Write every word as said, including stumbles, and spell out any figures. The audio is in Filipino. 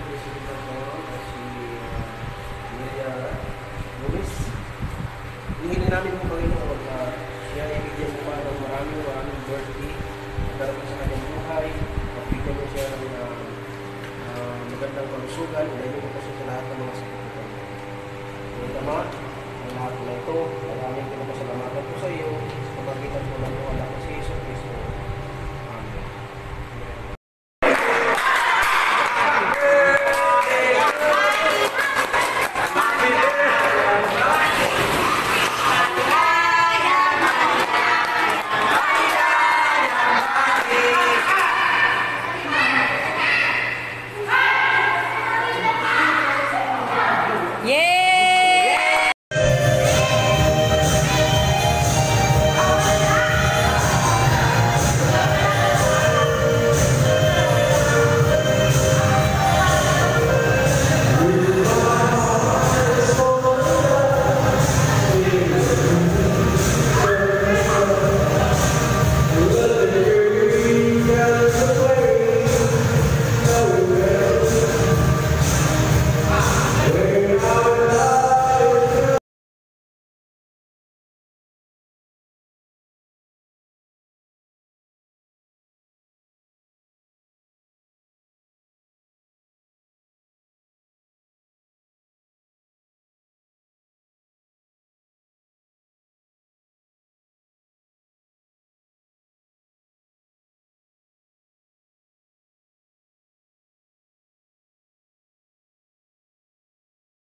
President mo at si uh, Maria Luis. Hinihingi namin po Panginoon na siya ay bigyan mo pa ng maraming maraming birthday na darating sa kanyang buhay. Mabigyan mo siya ng uh, uh, magandang kalusugan. Ilayin mo kasi sa lahat ng mga sakit ito. Ngayon Ama, ang lahat na ito, maraming pinapasalamatan po sa iyo sa pamagitan po ng wala kasi